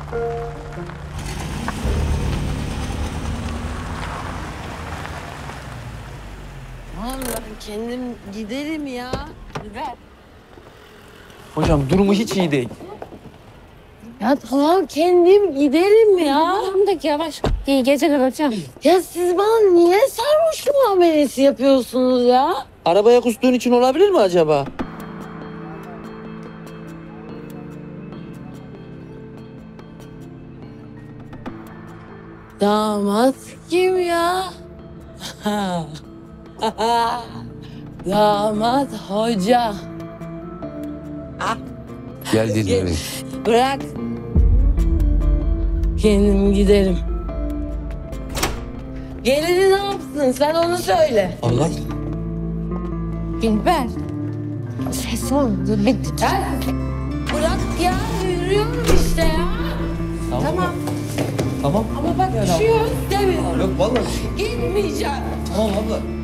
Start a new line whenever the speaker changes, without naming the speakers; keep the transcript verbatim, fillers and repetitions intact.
Vallahi ben kendim giderim ya. Ver.
Hocam durumu hiç iyi değil.
Ya tamam kendim giderim ya.
Tamam da yavaş. İyi geceler hocam.
Ya siz bana niye sarhoş muamelesi yapıyorsunuz ya?
Arabaya kustuğun için olabilir mi acaba?
Damat kim ya? Damat hoca.
Gel dinleyelim.
Bırak. Kendim giderim. Gelini ne yapsın? Sen onu söyle.
Allah.
Dilber. Ses ol. Dur bir
Ya, bırak ya. Yürüyorum işte ya.
Tamam.
Tamam.
Tamam.
Ama bak düşüyor. Demiyorum.
Yok vallahi.
Gitmeyeceğim.
Tamam abla.